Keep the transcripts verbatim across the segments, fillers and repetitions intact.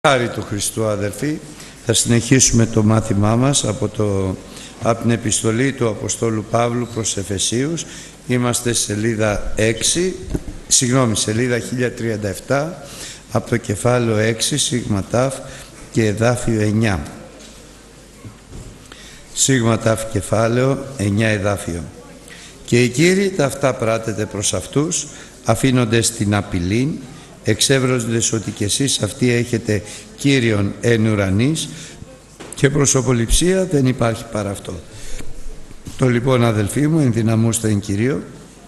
Χάρη του Χριστού, αδελφοί, θα συνεχίσουμε το μάθημά μας από, το, από την επιστολή του Αποστόλου Παύλου προς Εφεσίους. Είμαστε σελίδα έξι, συγγνώμη, σελίδα χίλια τριάντα επτά, από το κεφάλαιο έξι, σίγμα τάφ και εδάφιο εννιά. Σίγμα τάφ κεφάλαιο, εννιά εδάφιο. Και οι Κύριοι τα αυτά πράτετε προς αυτούς, αφήνοντες την απειλή, εξεύροντες ότι κι εσείς αυτοί έχετε Κύριον εν ουρανής και προσωποληψία δεν υπάρχει παρά αυτό. Το λοιπόν, αδελφοί μου, ενδυναμούστε εν Κυρίω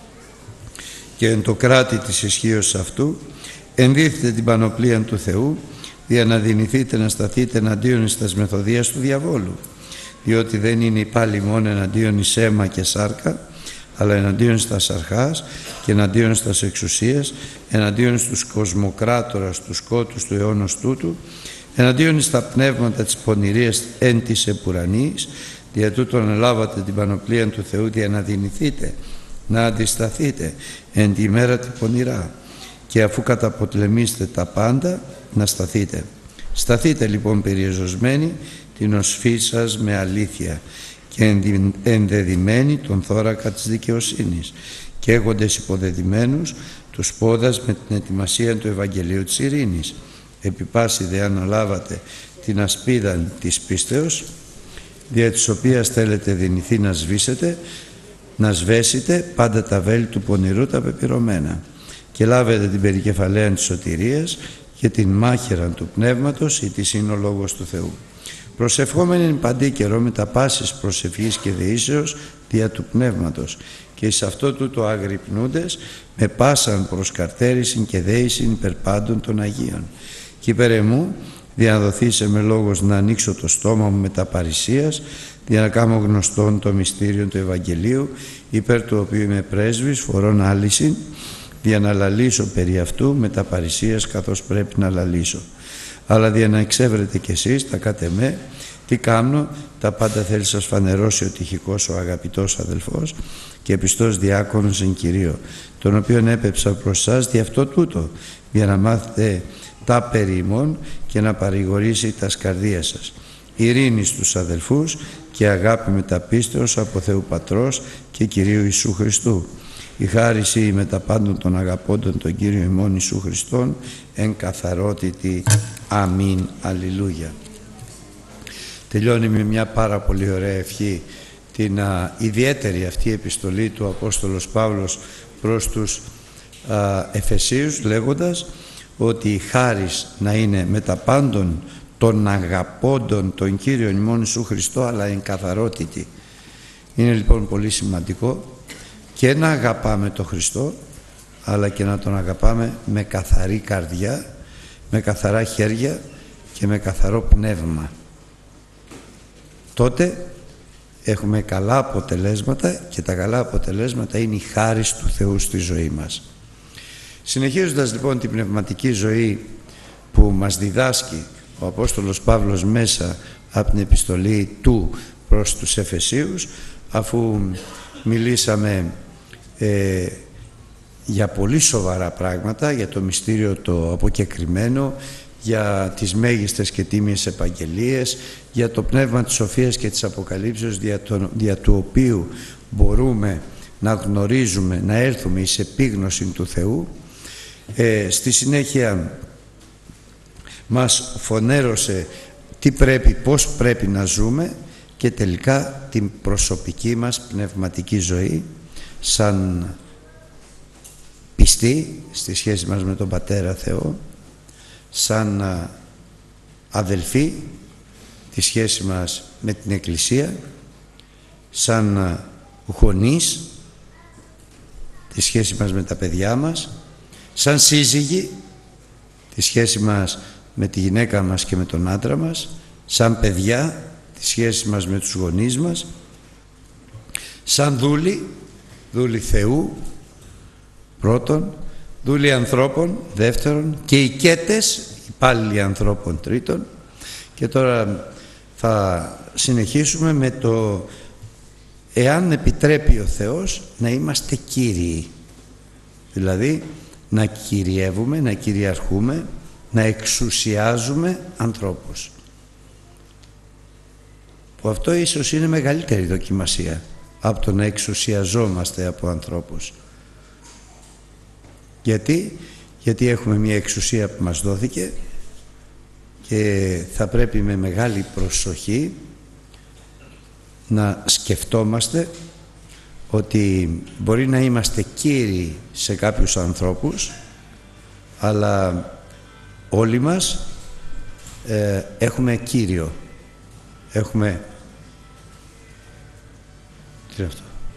και εν το κράτη της ισχύως αυτού, ενδύθετε την πανοπλία του Θεού, για να δυνηθείτε να σταθείτε εναντίον εις τας μεθοδίας του διαβόλου, διότι δεν είναι υπάλληλοι μόνο εναντίον εις αίμα και σάρκα, αλλά εναντίον στας αρχάς και εναντίον στας εξουσίες, εναντίον στους κοσμοκράτορας του σκότους του αιώνος τούτου, εναντίον στα πνεύματα της πονηρίας εν της επουρανής, δια τούτον ελάβατε την πανοπλία του Θεού, για να δυνηθείτε να αντισταθείτε εν τη μέρα την πονηρά, και αφού καταπολεμήσετε τα πάντα να σταθείτε. Σταθείτε λοιπόν περιεζωσμένοι την οσφή σας με αλήθεια και ενδεδειμένοι τον θώρακα της δικαιοσύνης, και έχοντες υποδεδειμένους τους πόδας με την ετοιμασία του Ευαγγελίου της ειρήνης. Επί πάση δε αναλάβατε την ασπίδα της πίστεως, δια της οποίας θέλετε δυνηθεί να σβήσετε, να σβέσετε πάντα τα βέλη του πονηρού τα πεπειρωμένα, και λάβετε την περικεφαλαία της σωτηρίας και την μάχαιρα του πνεύματος, η της είναι ο λόγος του Θεού, προσευχόμενοι παντή καιρό με τα πάσης προσευχής και δεήσεως δια του πνεύματος, και εις αυτό τούτο αγρυπνούντες με πάσαν προσκαρτέρησιν και δέησιν υπερ πάντων των Αγίων. Και υπέρ εμού διαδοθήσε με λόγος να ανοίξω το στόμα μου με τα παρησίας, για να κάνω γνωστόν το μυστήριο του Ευαγγελίου, υπέρ του οποίου είμαι πρέσβης φορών άλυσιν, για να λαλήσω περί αυτού με τα παρησίας καθώς πρέπει να λαλήσω. Αλλά για να εξεύρετε κι εσείς τα κάτε με, τι κάνω, τα πάντα θέλει σας φανερώσει ο τυχικός ο αγαπητός αδελφός και πιστός διάκονος εν Κυρίω, τον οποίον έπεψα προς σας δι' αυτό τούτο, για να μάθετε τα περί ημών και να παρηγορήσει τα σκαρδία σας. Ειρήνη στους αδελφούς και αγάπη με τα πίστεως από Θεού Πατρός και Κυρίου Ιησού Χριστού. Η χάριση με τα πάντων των αγαπώντων τον Κύριο ημών Ιησού Χριστόν εν καθαρότητη. Αμήν. Αλληλούια. Τελειώνει με μια πάρα πολύ ωραία ευχή την α, ιδιαίτερη αυτή επιστολή του Απόστολος Παύλος προς τους α, Εφεσίους, λέγοντας ότι η χάρις να είναι με τα πάντων των αγαπώντων τον Κύριο ημών Ιησού Χριστό, αλλά εν καθαρότητη. Είναι λοιπόν πολύ σημαντικό και να αγαπάμε τον Χριστό, αλλά και να τον αγαπάμε με καθαρή καρδιά, με καθαρά χέρια και με καθαρό πνεύμα. Τότε έχουμε καλά αποτελέσματα, και τα καλά αποτελέσματα είναι η χάρις του Θεού στη ζωή μας. Συνεχίζοντας λοιπόν την πνευματική ζωή που μας διδάσκει ο Απόστολος Παύλος μέσα από την επιστολή του προς τους Εφεσίους, αφού μιλήσαμε ε, για πολύ σοβαρά πράγματα, για το μυστήριο το αποκεκριμένο, για τις μέγιστες και τίμιες επαγγελίες, για το πνεύμα της σοφίας και της αποκαλύψεως, δια, το, δια του οποίου μπορούμε να γνωρίζουμε, να έρθουμε εις επίγνωση του Θεού. Ε, στη συνέχεια μας φωνέρωσε τι πρέπει, πώς πρέπει να ζούμε, και τελικά την προσωπική μας πνευματική ζωή σαν πιστοί στη σχέση μας με τον Πατέρα Θεό, σαν αδελφοί τη σχέση μας με την Εκκλησία, σαν γονείς τη σχέση μας με τα παιδιά μας, σαν σύζυγοι τη σχέση μας με τη γυναίκα μας και με τον άντρα μας, σαν παιδιά τη σχέση μας με τους γονείς μας, σαν δούλοι, δούλοι Θεού πρώτον, δούλοι ανθρώπων δεύτερον, και οικέτες, υπάλληλοι ανθρώπων τρίτον. Και τώρα θα συνεχίσουμε με το εάν επιτρέπει ο Θεός να είμαστε κύριοι, δηλαδή να κυριεύουμε, να κυριαρχούμε να εξουσιάζουμε ανθρώπους. Που αυτό ίσως είναι μεγαλύτερη δοκιμασία από το να εξουσιαζόμαστε από ανθρώπους. Γιατί? Γιατί έχουμε μια εξουσία που μας δόθηκε και θα πρέπει με μεγάλη προσοχή να σκεφτόμαστε ότι μπορεί να είμαστε κύριοι σε κάποιους ανθρώπους, αλλά όλοι μας ε, έχουμε κύριο. Έχουμε... Τι είναι αυτό?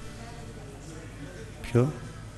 Ποιο?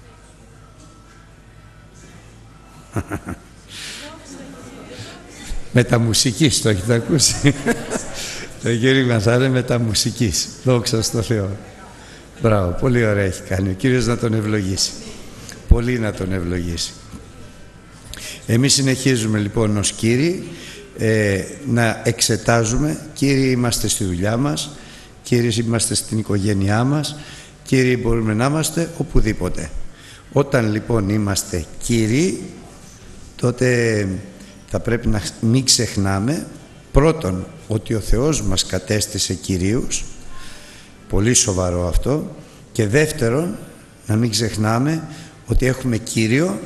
Μεταμουσικής, το έχετε ακούσει? Το κήρυγμα θα είναι μεταμουσικής. Δόξα στο Θεό. Μπράβο, πολύ ωραία έχει κάνει. Ο Κύριος να τον ευλογήσει. Πολύ να τον ευλογήσει. Εμείς συνεχίζουμε λοιπόν ως Κύριοι ε, να εξετάζουμε. Κύριοι είμαστε στη δουλειά μας, Κύριοι είμαστε στην οικογένειά μας, Κύριοι μπορούμε να είμαστε οπουδήποτε. Όταν λοιπόν είμαστε Κύριοι, τότε θα πρέπει να μην ξεχνάμε πρώτον ότι ο Θεός μας κατέστησε Κυρίους, πολύ σοβαρό αυτό, και δεύτερον να μην ξεχνάμε ότι έχουμε Κύριο,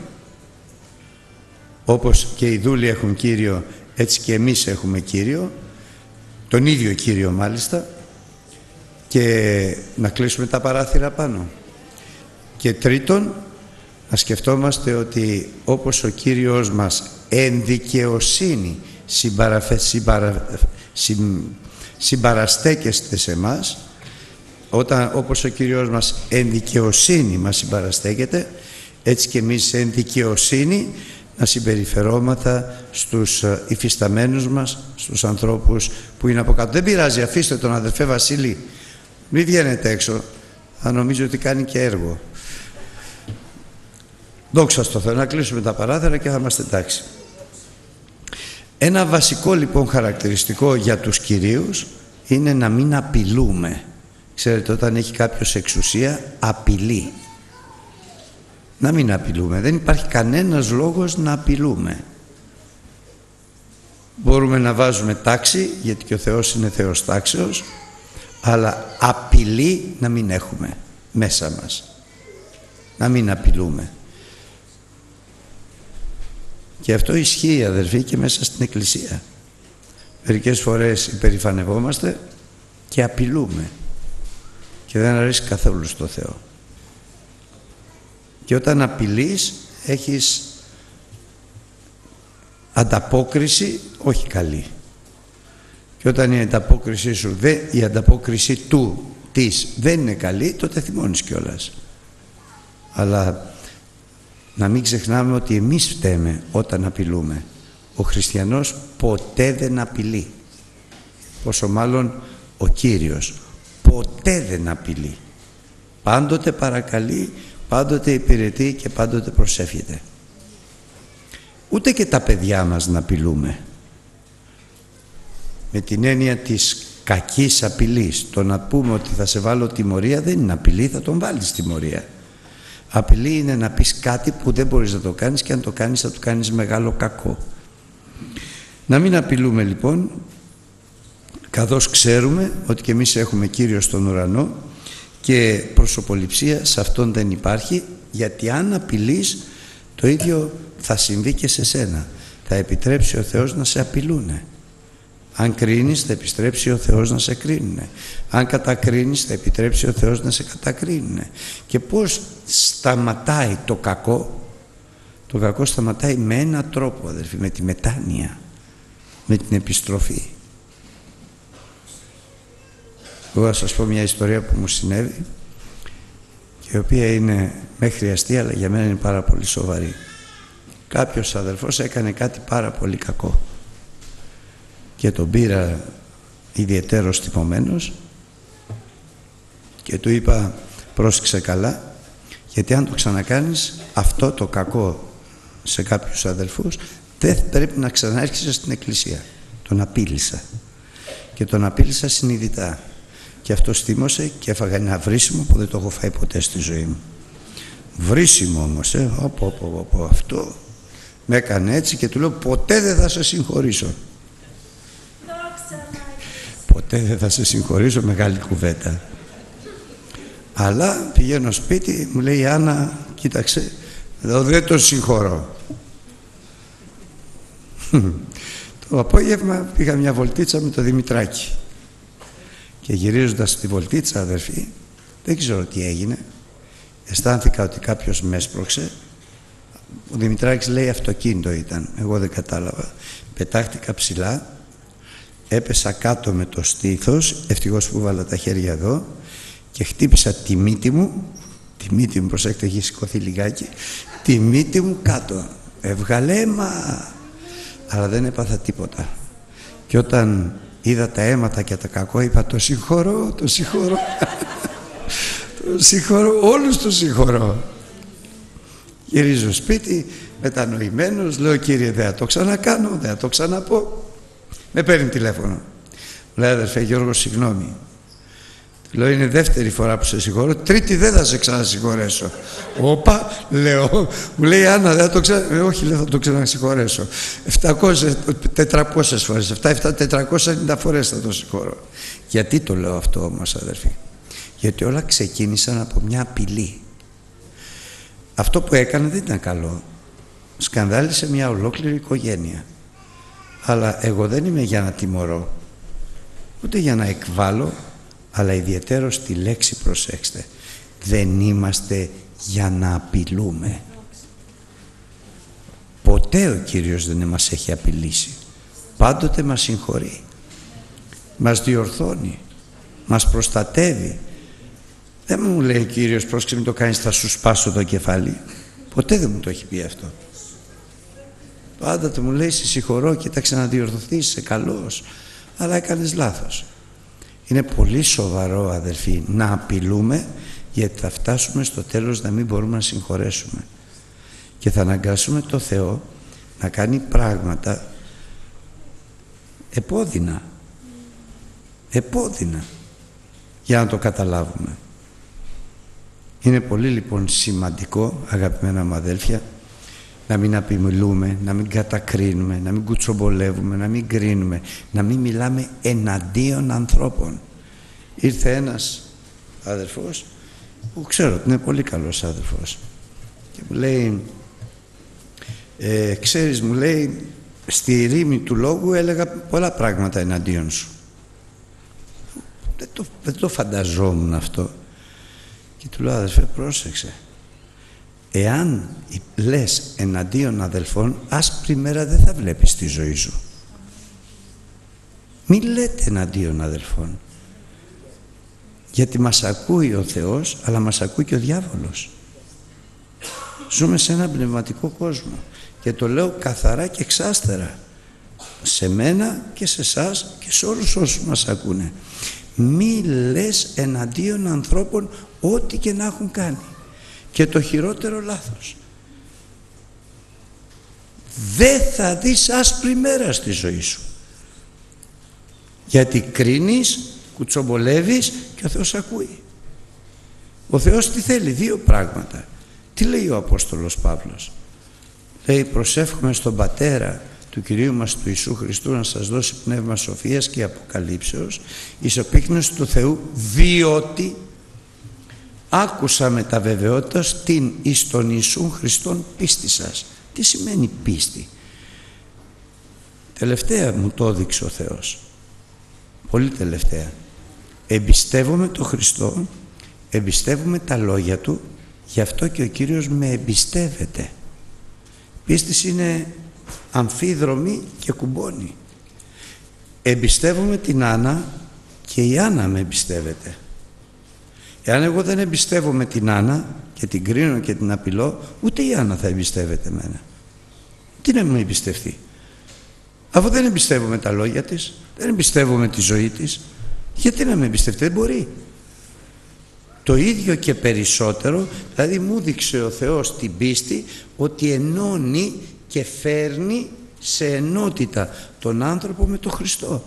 όπως και οι δούλοι έχουν Κύριο, έτσι και εμείς έχουμε Κύριο, τον ίδιο Κύριο μάλιστα, και να κλείσουμε τα παράθυρα πάνω. Και τρίτον, να σκεφτόμαστε ότι όπως ο Κύριος μας εν δικαιοσύνη συμπαραφε, συμπαρα, συμ, συμπαραστέκεστε σε εμάς, όταν, όπως ο Κύριος μας εν δικαιοσύνη μας συμπαραστέκεται, έτσι και εμείς εν δικαιοσύνη να συμπεριφερόμαστε στους υφισταμένους μας, στους ανθρώπους που είναι από κάτω. Δεν πειράζει, αφήστε τον αδερφέ Βασίλη, μην βγαίνετε έξω, θα νομίζω ότι κάνει και έργο. Δόξα στο Θεό, να κλείσουμε τα παράθυρα και θα είμαστε εντάξει. Ένα βασικό λοιπόν χαρακτηριστικό για τους Κυρίους είναι να μην απειλούμε. Ξέρετε, όταν έχει κάποιος εξουσία, απειλεί. Να μην απειλούμε. Δεν υπάρχει κανένας λόγος να απειλούμε. Μπορούμε να βάζουμε τάξη, γιατί και ο Θεός είναι Θεός τάξεως, αλλά απειλή να μην έχουμε μέσα μας. Να μην απειλούμε. Και αυτό ισχύει, αδερφοί, και μέσα στην Εκκλησία. Μερικές φορές υπερηφανευόμαστε και απειλούμε. Και δεν αρέσει καθόλου στο Θεό. Και όταν απειλείς, έχεις ανταπόκριση όχι καλή. Και όταν η ανταπόκρισή σου, δε, η ανταπόκριση του, της, δεν είναι καλή, τότε θυμώνεις κιόλας. Αλλά να μην ξεχνάμε ότι εμείς φταίμε όταν απειλούμε. Ο χριστιανός ποτέ δεν απειλεί. Πόσο μάλλον ο Κύριος ποτέ δεν απειλεί. Πάντοτε παρακαλεί, πάντοτε υπηρετεί και πάντοτε προσεύχεται. Ούτε και τα παιδιά μας να απειλούμε. Με την έννοια της κακής απειλής. Το να πούμε ότι θα σε βάλω τιμωρία δεν είναι απειλή, θα τον βάλεις τιμωρία. Απειλή είναι να πεις κάτι που δεν μπορείς να το κάνεις και αν το κάνεις θα του κάνεις μεγάλο κακό. Να μην απειλούμε λοιπόν, καθώς ξέρουμε ότι και εμείς έχουμε Κύριο στον ουρανό και προσωποληψία σε Αυτόν δεν υπάρχει, γιατί αν απειλείς το ίδιο θα συμβεί και σε σένα. Θα επιτρέψει ο Θεός να σε απειλούνε. Αν κρίνεις θα επιστρέψει ο Θεός να σε κρίνει. Αν κατακρίνεις θα επιτρέψει ο Θεός να σε κατακρίνει. Και πώς σταματάει το κακό? Το κακό σταματάει με έναν τρόπο, αδελφοί, με τη μετάνοια, με την επιστροφή. Εγώ θα σας πω μια ιστορία που μου συνέβη και η οποία είναι μέχρι αστεία, αλλά για μένα είναι πάρα πολύ σοβαρή. Κάποιος αδελφός έκανε κάτι πάρα πολύ κακό και τον πήρα ιδιαιτέρως τιμωμένος και του είπα πρόσεξε καλά, γιατί αν το ξανακάνεις αυτό το κακό σε κάποιους αδελφούς δεν πρέπει να ξαναέρχεσαι στην εκκλησία. Τον απείλησα και τον απείλησα συνειδητά και αυτός θύμωσε και έφαγα ένα βρίσιμο που δεν το έχω φάει ποτέ στη ζωή μου. Βρίσιμο όμως, ε, οπό, οπό, οπό, αυτό Με έκανε έτσι και του λέω ποτέ δεν θα σε συγχωρήσω. Ποτέ δεν θα σε συγχωρήσω, μεγάλη κουβέντα. Αλλά πηγαίνω σπίτι, μου λέει η Άννα, κοίταξε, εδώ δεν τον συγχωρώ. Το απόγευμα πήγα μια βολτίτσα με το Δημητράκη και γυρίζοντας στη βολτίτσα, αδερφοί, δεν ξέρω τι έγινε, αισθάνθηκα ότι κάποιος με έσπρωξε. Ο Δημητράκης λέει αυτοκίνητο ήταν, εγώ δεν κατάλαβα. Πετάχτηκα ψηλά, έπεσα κάτω με το στήθος, ευτυχώς που βάλα τα χέρια εδώ, και χτύπησα τη μύτη μου, τη μύτη μου, προσέξτε, έχει σηκωθεί λιγάκι, τη μύτη μου κάτω. Έβγαλε αίμα, αλλά δεν έπαθα τίποτα. Και όταν είδα τα αίματα και τα κακό, είπα το συγχωρώ, το συγχωρώ. Το συγχωρώ, όλους το συγχωρώ. Γυρίζω σπίτι, μετανοημένος, λέω κύριε δεν θα το ξανακάνω, δεν θα το ξαναπώ. Με παίρνει τηλέφωνο. Μου λέει αδερφέ Γιώργο συγγνώμη. Λέω είναι δεύτερη φορά που σε συγχωρώ, τρίτη δεν θα σε ξανασυγχωρέσω. Όπα, λέω, μου λέει Άννα δεν θα το ξανα... Ε, όχι λέω θα το ξανασυγχωρέσω. επτακόσιες, τετρακόσιες φορές, επτακόσιες, τετρακόσιες ενενήντα φορές θα το συγχωρώ. Γιατί το λέω αυτό όμως αδερφοί? Γιατί όλα ξεκίνησαν από μια απειλή. Αυτό που έκανε δεν ήταν καλό. Σκανδάλισε μια ολόκληρη οικογένεια. Αλλά εγώ δεν είμαι για να τιμωρώ, ούτε για να εκβάλω, αλλά ιδιαιτέρως τη λέξη προσέξτε. Δεν είμαστε για να απειλούμε. Ποτέ ο Κύριος δεν μας έχει απειλήσει. Πάντοτε μας συγχωρεί. Μας διορθώνει. Μας προστατεύει. Δεν μου λέει ο Κύριος πρόσεξε μην το κάνεις θα σου σπάσω το κεφάλι. Ποτέ δεν μου το έχει πει αυτό. Πάντα του μου λέει σε συγχωρώ, κοίταξε να διορθωθείς, είσαι καλός, αλλά έκανες λάθος. Είναι πολύ σοβαρό αδερφοί να απειλούμε, γιατί θα φτάσουμε στο τέλος να μην μπορούμε να συγχωρέσουμε και θα αναγκάσουμε το Θεό να κάνει πράγματα επώδυνα επώδυνα για να το καταλάβουμε. Είναι πολύ λοιπόν σημαντικό αγαπημένα μου αδέλφια να μην απειλούμε, να μην κατακρίνουμε, να μην κουτσομπολεύουμε, να μην κρίνουμε, να μην μιλάμε εναντίον ανθρώπων. Ήρθε ένας αδερφός που ξέρω ότι είναι πολύ καλός αδερφός και μου λέει ε, ξέρεις μου λέει στη ρήμη του λόγου έλεγα πολλά πράγματα εναντίον σου. Δεν το, δεν το φανταζόμουν αυτό και του λέω αδερφέ πρόσεξε, εάν λες εναντίον αδελφών άσπρη μέρα δεν θα βλέπεις τη ζωή σου. Μην λέτε εναντίον αδελφών, γιατί μας ακούει ο Θεός αλλά μας ακούει και ο διάβολος. Ζούμε σε έναν πνευματικό κόσμο και το λέω καθαρά και εξάστερα σε μένα και σε εσάς και σε όλους όσους μας ακούνε. Μη λες εναντίον ανθρώπων ό,τι και να έχουν κάνει και το χειρότερο λάθος. Δεν θα δεις άσπρη μέρα στη ζωή σου, γιατί κρίνεις, κουτσομπολεύεις και ο Θεός ακούει. Ο Θεός τι θέλει? Δύο πράγματα. Τι λέει ο Απόστολος Παύλος? Λέει προσεύχομαι στον Πατέρα του Κυρίου μας του Ιησού Χριστού να σας δώσει πνεύμα σοφίας και αποκαλύψεως εις οπίκνωση του Θεού, διότι άκουσα με τα βεβαιότητας την εις τον Ιησούν Χριστόν πίστη σας. Τι σημαίνει πίστη? Τελευταία μου το έδειξε ο Θεός, πολύ τελευταία. Εμπιστεύομαι τον Χριστό, εμπιστεύομαι τα λόγια Του, γι' αυτό και ο Κύριος με εμπιστεύεται. Πίστης είναι αμφίδρομη και κουμπώνει. Εμπιστεύομαι την Άννα και η Άννα με εμπιστεύεται. Εάν εγώ δεν εμπιστεύομαι την Άννα και την κρίνω και την απειλώ, ούτε η Άννα θα εμπιστεύεται εμένα. Τι να με εμπιστευτεί? Αφού δεν εμπιστεύομαι τα λόγια της, δεν εμπιστεύομαι τη ζωή της, γιατί να με εμπιστευτεί? Δεν μπορεί. Το ίδιο και περισσότερο, δηλαδή μου δείξε ο Θεός την πίστη ότι ενώνει και φέρνει σε ενότητα τον άνθρωπο με τον Χριστό.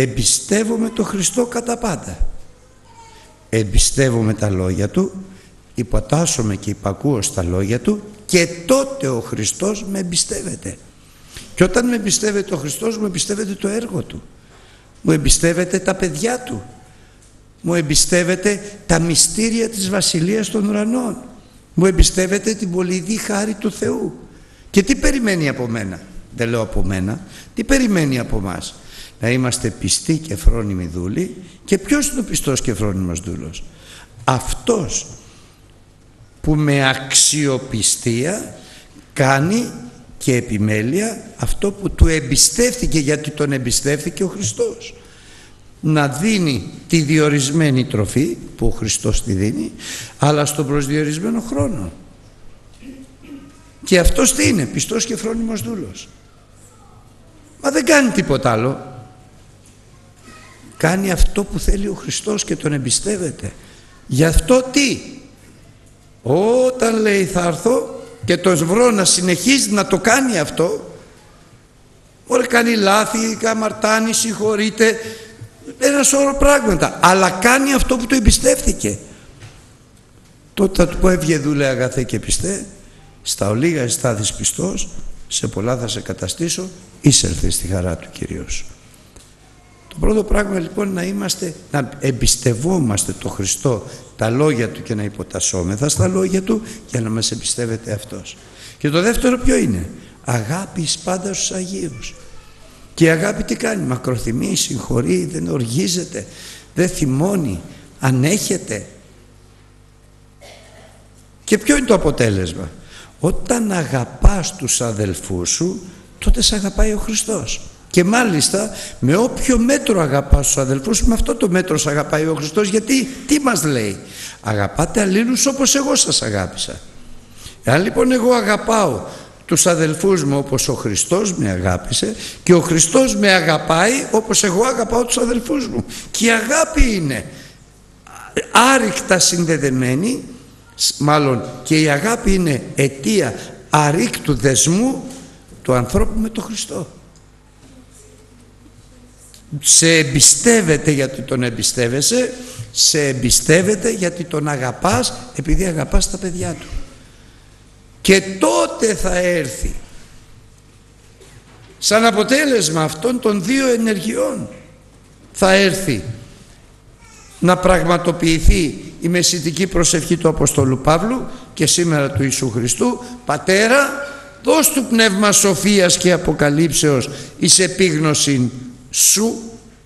Εμπιστεύομαι τον Χριστό κατά πάντα. Εμπιστεύομαι τα λόγια Του υποτάσσομαι και υπακούω στα λόγια Του και τότε ο Χριστός με εμπιστεύεται. Και όταν με εμπιστεύεται ο Χριστός, μου εμπιστεύεται το έργο Του, μου εμπιστεύεται τα παιδιά Του, μου εμπιστεύεται τα μυστήρια της Βασιλείας των Ουρανών, μου εμπιστεύεται την πολυειδή χάρη του Θεού. Και τι περιμένει από μένα? Δεν λέω από μένα, τι περιμένει από μας? Να είμαστε πιστοί και φρόνιμοι δούλοι. Και ποιος είναι ο πιστός και φρόνιμος δούλος? Αυτός που με αξιοπιστία κάνει και επιμέλεια αυτό που του εμπιστεύθηκε, γιατί τον εμπιστεύθηκε ο Χριστός. Να δίνει τη διορισμένη τροφή που ο Χριστός τη δίνει, αλλά στον προσδιορισμένο χρόνο. Και αυτός τι είναι? Πιστός και φρόνιμος δούλος. Μα δεν κάνει τίποτα άλλο. Κάνει αυτό που θέλει ο Χριστός και τον εμπιστεύεται. Γι' αυτό τι? Όταν λέει θα έρθω και τον βρω να συνεχίζει να το κάνει αυτό, μπορεί κάνει λάθη, καμαρτάνει, συγχωρείται, ένα σώρο πράγματα, αλλά κάνει αυτό που το εμπιστεύθηκε. Τότε θα του πω, έβγε δούλε αγαθέ και πιστέ, στα ολίγα στάθης πιστός, σε πολλά θα σε καταστήσω, εισέλθε στη χαρά του Κυρίως. Το πρώτο πράγμα λοιπόν να είμαστε, να εμπιστευόμαστε το Χριστό, τα λόγια Του και να υποτασσόμεθα στα λόγια Του για να μας εμπιστεύεται Αυτός. Και το δεύτερο ποιο είναι? Αγάπη εις πάντα στους Αγίους. Και η αγάπη τι κάνει? Μακροθυμεί, συγχωρεί, δεν οργίζεται, δεν θυμώνει, ανέχεται. Και ποιο είναι το αποτέλεσμα? Όταν αγαπάς τους αδελφούς σου, τότε σε αγαπάει ο Χριστός. Και μάλιστα με όποιο μέτρο αγαπάς τους αδελφούς σου, με αυτό το μέτρο σε αγαπάει ο Χριστός. Γιατί τι μας λέει? Αγαπάτε αλλήλους όπως εγώ σας αγάπησα. Εάν λοιπόν εγώ αγαπάω τους αδελφούς μου όπως ο Χριστός με αγάπησε, και ο Χριστός με αγαπάει όπως εγώ αγαπάω τους αδελφούς μου, και η αγάπη είναι άρρηκτα συνδεδεμένη, μάλλον και η αγάπη είναι αιτία αρρήκτου δεσμού του ανθρώπου με τον Χριστό. Σε εμπιστεύεται γιατί τον εμπιστεύεσαι, σε εμπιστεύεται γιατί τον αγαπάς, επειδή αγαπάς τα παιδιά του. Και τότε θα έρθει, σαν αποτέλεσμα αυτών των δύο ενεργειών, θα έρθει να πραγματοποιηθεί η μεσητική προσευχή του Αποστόλου Παύλου και σήμερα του Ιησού Χριστού. Πατέρα, δώσ' του πνεύμα σοφίας και αποκαλύψεως εις επίγνωση σου.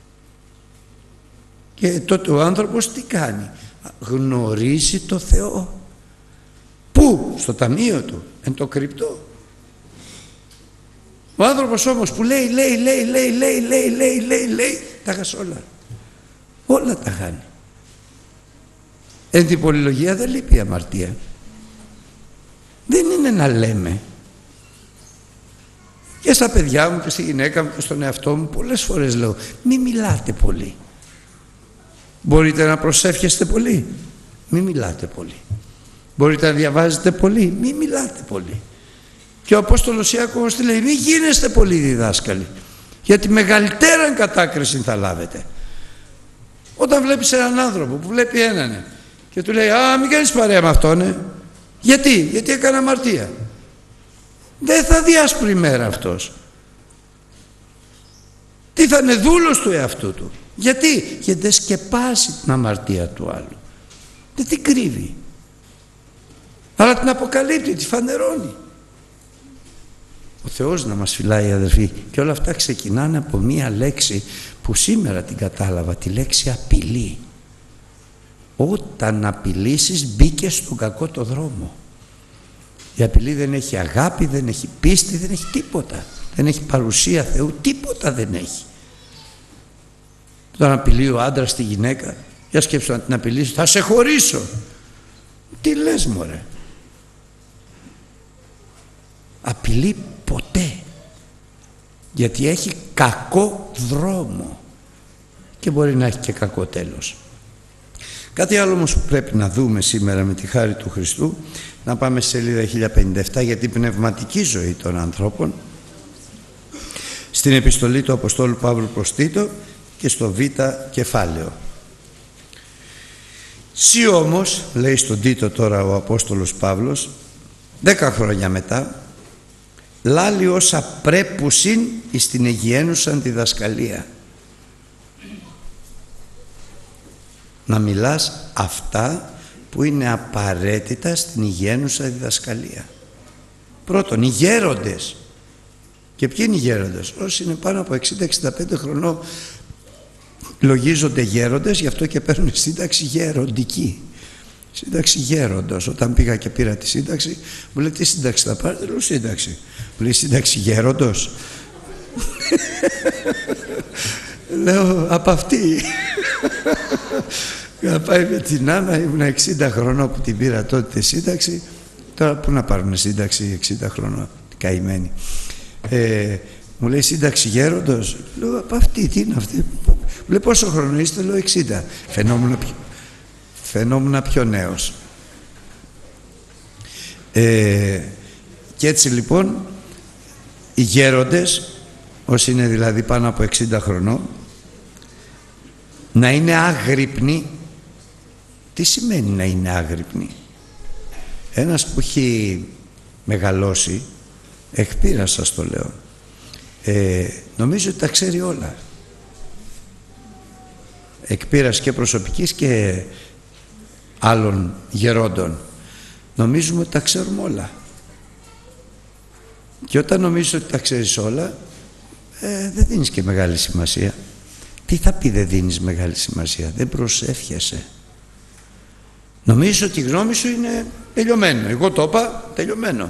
Και τότε ο άνθρωπος τι κάνει? Γνωρίζει το Θεό. Πού? Στο ταμείο του, εν το κρυπτό. Ο άνθρωπος όμως που λέει, λέει, λέει, λέει, λέει, λέει, λέει, λέει, λέει, τα χάσει όλα. Όλα τα χάνει. Εν την πολυλογία δεν λείπει η αμαρτία. Δεν είναι να λέμε. Και στα παιδιά μου και στη γυναίκα μου και στον εαυτό μου πολλές φορές λέω, μη μιλάτε πολύ. Μπορείτε να προσεύχεστε πολύ? Μη μιλάτε πολύ. Μπορείτε να διαβάζετε πολύ? Μη μιλάτε πολύ. Και ο Απόστολος Ιάκωβος τι λέει? Μη γίνεστε πολύ διδάσκαλοι, γιατί μεγαλύτερα κατάκριση θα λάβετε. Όταν βλέπεις έναν άνθρωπο που βλέπει έναν και του λέει, α, μην κάνεις παρέα με αυτόν, ε. γιατί? Γιατί έκανε αμαρτία. Δεν θα δει άσπρη μέρα αυτός. Τι θα είναι? Δούλος του εαυτού του. Γιατί? Γιατί δεν σκεπάσει την αμαρτία του άλλου. Δεν την κρύβει, αλλά την αποκαλύπτει, τη φανερώνει. Ο Θεός να μας φυλάει, αδερφοί. Και όλα αυτά ξεκινάνε από μία λέξη που σήμερα την κατάλαβα, τη λέξη απειλή. Όταν απειλήσεις μπήκε στον κακό το δρόμο. Η απειλή δεν έχει αγάπη, δεν έχει πίστη, δεν έχει τίποτα. Δεν έχει παρουσία Θεού, τίποτα δεν έχει. Όταν απειλεί ο άντρας τη γυναίκα, για σκέψου να την απειλήσει, θα σε χωρίσω. Τι λες μωρέ? Απειλεί ποτέ, γιατί έχει κακό δρόμο και μπορεί να έχει και κακό τέλος. Κάτι άλλο όμως που πρέπει να δούμε σήμερα με τη χάρη του Χριστού, να πάμε στη σελίδα χίλια πενήντα επτά για την πνευματική ζωή των ανθρώπων, στην επιστολή του Αποστόλου Παύλου προς Τίτο και στο Β κεφάλαιο. Σύ όμως, λέει στον Τίτο τώρα ο Απόστολος Παύλος, δέκα χρόνια μετά, λάλει όσα πρέπουσιν εις την αιγιαίνουσαν διδασκαλία. Να μιλάς αυτά που είναι απαραίτητα στην υγιαίνουσα διδασκαλία. Πρώτον, οι γέροντες. Και ποιοι είναι οι γέροντες? Όσοι είναι πάνω από εξήντα εξήντα πέντε χρονών λογίζονται γέροντες, γι' αυτό και παίρνουν σύνταξη γεροντική. Σύνταξη γέροντος. Όταν πήγα και πήρα τη σύνταξη, μου λέει τι σύνταξη θα πάρετε? Λέω σύνταξη. Μου λέει σύνταξη γέροντος. Λέω από αυτή. Να πάει με την Άννα, ήμουν εξήντα χρονών που την πήρα τότε σύνταξη. Τώρα πού να πάρουν σύνταξη εξήντα χρονών, καημένοι. Ε, μου λέει σύνταξη γέροντος. Λέω από αυτή, τι είναι αυτή? Μου λέει πόσο χρόνο είστε? Λέω εξήντα. Φαινόμουν πιο, φαινόμουν πιο νέος. Ε, και έτσι λοιπόν οι γέροντες, όσοι είναι δηλαδή πάνω από εξήντα χρονών, να είναι άγρυπνοι. Τι σημαίνει να είναι άγρυπνοι? Ένας που έχει μεγαλώσει, εκ πείρας σας το λέω, ε, νομίζω ότι τα ξέρει όλα. Εκ πείρας και προσωπικής και άλλων γερόντων. Νομίζουμε ότι τα ξέρουμε όλα. Και όταν νομίζεις ότι τα ξέρεις όλα, ε, δεν δίνεις και μεγάλη σημασία. Τι θα πει δεν δίνεις μεγάλη σημασία? Δεν προσεύχεσαι. Νομίζεις ότι η γνώμη σου είναι τελειωμένο. Εγώ το είπα, τελειωμένο.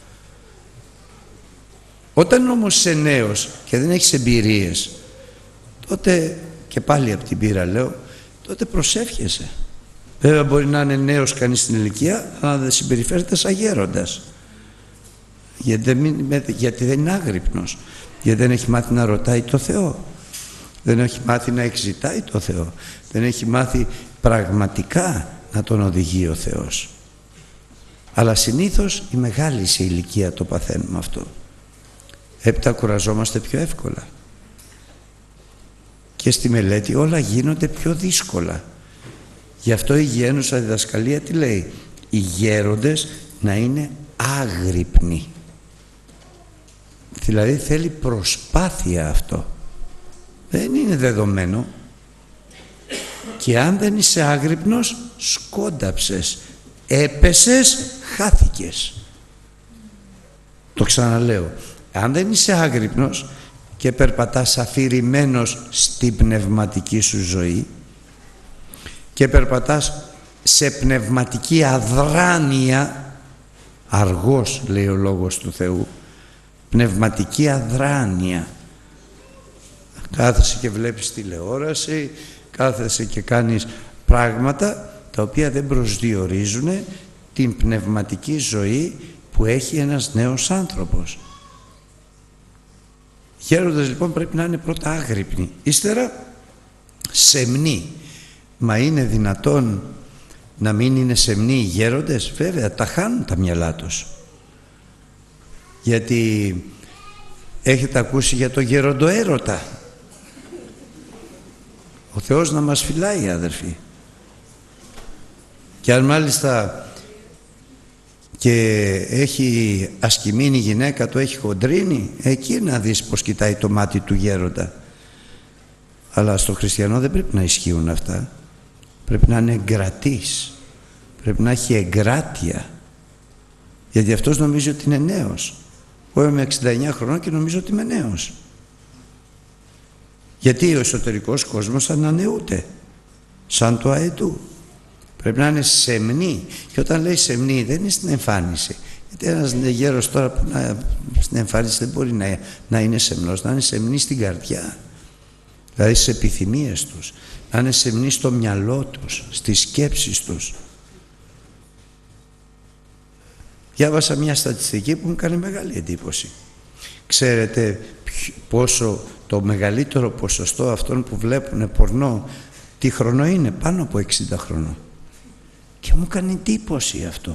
Όταν όμως είσαι νέος και δεν έχεις εμπειρίες, τότε, και πάλι από την πείρα λέω, τότε προσεύχεσαι. Βέβαια μπορεί να είναι νέος κανείς στην ηλικία, αλλά δεν συμπεριφέρεται σαν γέροντας. Γιατί δεν, γιατί δεν είναι άγρυπνος. Γιατί δεν έχει μάθει να ρωτάει το Θεό. Δεν έχει μάθει να εξητάει το Θεό. Δεν έχει μάθει πραγματικά να τον οδηγεί ο Θεός. Αλλά συνήθως οι μεγάλοι σε ηλικία το παθαίνουμε αυτό. Έπειτα κουραζόμαστε πιο εύκολα. Και στη μελέτη όλα γίνονται πιο δύσκολα. Γι' αυτό η γένουσα διδασκαλία τι λέει? Οι γέροντες να είναι άγρυπνοι. Δηλαδή θέλει προσπάθεια αυτό. Δεν είναι δεδομένο. Και αν δεν είσαι άγρυπνος, σκόνταψες, έπεσες, χάθηκες. Το ξαναλέω. Αν δεν είσαι άγρυπνος και περπατάς αφηρημένος στην πνευματική σου ζωή και περπατάς σε πνευματική αδράνεια, αργός λέει ο Λόγος του Θεού, πνευματική αδράνεια, κάθεσαι και βλέπεις τηλεόραση, κάθεσαι και κάνεις πράγματα τα οποία δεν προσδιορίζουν την πνευματική ζωή που έχει ένας νέος άνθρωπος. Γέροντες λοιπόν πρέπει να είναι πρώτα άγρυπνοι, ύστερα σεμνοί. Μα είναι δυνατόν να μην είναι σεμνοί οι γέροντες? Βέβαια τα χάνουν τα μυαλά τους. Γιατί έχετε ακούσει για το γεροντοέρωτα? Ο Θεός να μας φυλάει, αδερφοί. Και αν μάλιστα και έχει ασκημίνη γυναίκα, το έχει χοντρίνει, εκεί να δεις πως κοιτάει το μάτι του γέροντα. Αλλά στο χριστιανό δεν πρέπει να ισχύουν αυτά. Πρέπει να είναι εγκρατής, πρέπει να έχει εγκράτεια, γιατί αυτός νομίζει ότι είναι νέος. Εγώ είμαι εξήντα εννιά χρονών και νομίζω ότι είμαι νέος. Γιατί ο εσωτερικός κόσμος ανανεούται σαν το αετού. Πρέπει να είναι σεμνή. Και όταν λέει σεμνή δεν είναι στην εμφάνιση. Γιατί ένας γέρος τώρα που να, στην εμφάνιση δεν μπορεί να, να είναι σεμνός. Να είναι σεμνή στην καρδιά. Δηλαδή στις επιθυμίες τους. Να είναι σεμνή στο μυαλό τους, στις σκέψεις τους. Διάβασα μια στατιστική που μου κάνει μεγάλη εντύπωση. Ξέρετε πόσο το μεγαλύτερο ποσοστό αυτών που βλέπουν πορνό τι χρονό είναι? Πάνω από εξήντα χρονών. Και μου κάνει εντύπωση αυτό.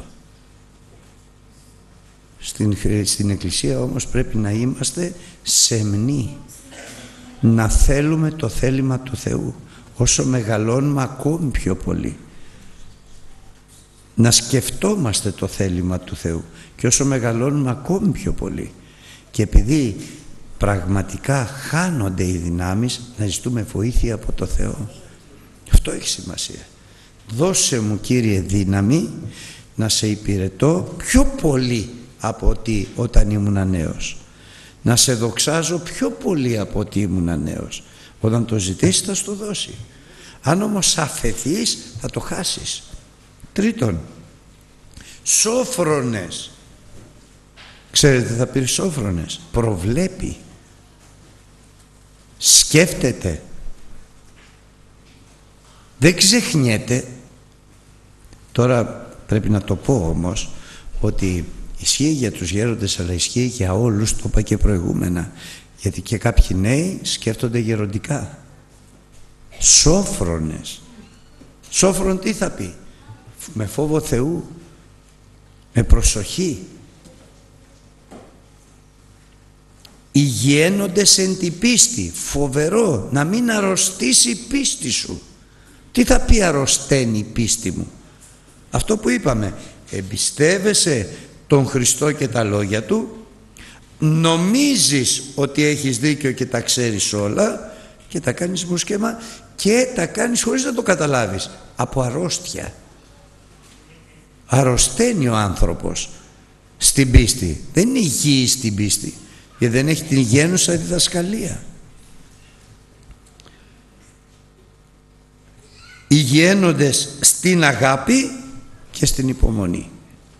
Στην, στην Εκκλησία όμως πρέπει να είμαστε σεμνοί. Να θέλουμε το θέλημα του Θεού. Όσο μεγαλώνουμε ακόμη πιο πολύ. να σκεφτόμαστε το θέλημα του Θεού, και όσο μεγαλώνουμε ακόμη πιο πολύ, και επειδή πραγματικά χάνονται οι δυνάμεις, να ζητούμε βοήθεια από το Θεό. Αυτό έχει σημασία. Δώσε μου, Κύριε, δύναμη να σε υπηρετώ πιο πολύ από ότι όταν ήμουν νέος, να σε δοξάζω πιο πολύ από ότι ήμουν νέος. Όταν το ζητήσεις θα στο δώσει. Αν όμως αφεθείς θα το χάσεις. Τρίτον, σόφρονες. Ξέρετε, θα πει σόφρονες. Προβλέπει, σκέφτεται, δεν ξεχνιέται. Τώρα πρέπει να το πω όμως ότι ισχύει για τους γέροντες, αλλά ισχύει για όλους, το είπα και προηγούμενα, γιατί και κάποιοι νέοι σκέφτονται γεροντικά. Σόφρονες. Σόφρον τι θα πει? Με φόβο Θεού, με προσοχή. Υγιαίνοντες εν τη πίστη. Φοβερό, να μην αρρωστήσει η πίστη σου. Τι θα πει αρρωσταίνει η πίστη μου? Αυτό που είπαμε, εμπιστεύεσαι τον Χριστό και τα λόγια Του, νομίζεις ότι έχεις δίκιο και τα ξέρεις όλα και τα κάνεις μουσκέμα, και τα κάνεις χωρίς να το καταλάβεις, από αρρώστια. Αρρωσταίνει ο άνθρωπος στην πίστη, δεν είναι υγιής στην πίστη, γιατί δεν έχει την γένουσα διδασκαλία. Υγιαίνοντες στην αγάπη και στην υπομονή.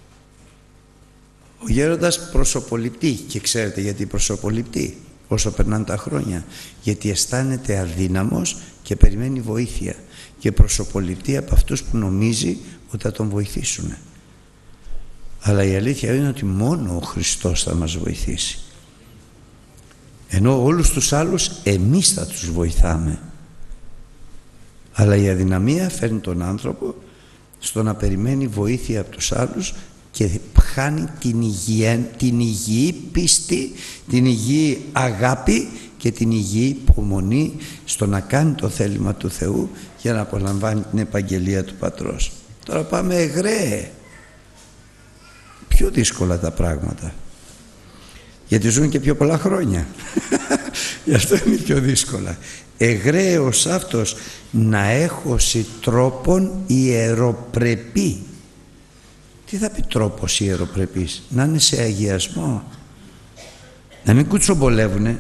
Ο γέροντας προσωποληπτεί, και ξέρετε γιατί προσωποληπτεί όσο περνάνε τα χρόνια? Γιατί αισθάνεται αδύναμος και περιμένει βοήθεια, και προσωποληπτεί από αυτούς που νομίζει ότι θα τον βοηθήσουν. Αλλά η αλήθεια είναι ότι μόνο ο Χριστός θα μας βοηθήσει, ενώ όλους τους άλλους εμείς θα τους βοηθάμε. Αλλά η αδυναμία φέρνει τον άνθρωπο στο να περιμένει βοήθεια από τους άλλους και χάνει την, υγεία, την υγιή πίστη, την υγιή αγάπη και την υγιή υπομονή στο να κάνει το θέλημα του Θεού για να απολαμβάνει την επαγγελία του Πατρός. Τώρα πάμε εγραίε. Πιο δύσκολα τα πράγματα, γιατί ζουν και πιο πολλά χρόνια. Γι' αυτό είναι πιο δύσκολα. Εγραίος αυτός να έχωση τρόπον ιεροπρεπή. Τι θα πει τρόπος ιεροπρεπής? Να είναι σε αγιασμό, να μην κουτσομπολεύουνε.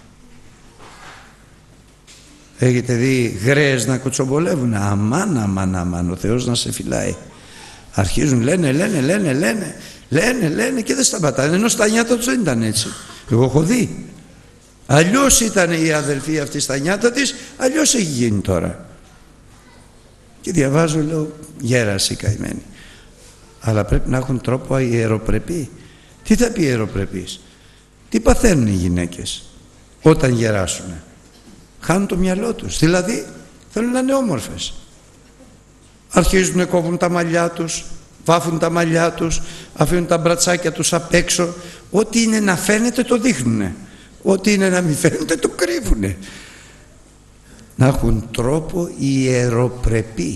Έχετε δει γραίες να κουτσομπολεύουνε? Αμάν, αμάν, αμάν, ο Θεός να σε φυλάει. Αρχίζουν λένε, λένε, λένε, λένε, λένε, λένε και δεν σταματάνε, ενώ στα νιάτα τους δεν ήταν έτσι. Εγώ έχω δει. Αλλιώς ήταν η αδελφή αυτή στα νιάτα της, αλλιώς έχει γίνει τώρα. Και διαβάζω, λέω, γέραση καημένη. Αλλά πρέπει να έχουν τρόπο ιεροπρεπή. Τι θα πει ιεροπρεπής? Τι παθαίνουν οι γυναίκες όταν γεράσουνε? Χάνουν το μυαλό τους, δηλαδή θέλουν να είναι όμορφες. Αρχίζουν να κόβουν τα μαλλιά τους, βάφουν τα μαλλιά τους, αφήνουν τα μπρατσάκια τους απ' έξω. Ό,τι είναι να φαίνεται το δείχνουνε, ό,τι είναι να μην φαίνεται το κρύβουνε. Να έχουν τρόπο ιεροπρεπή.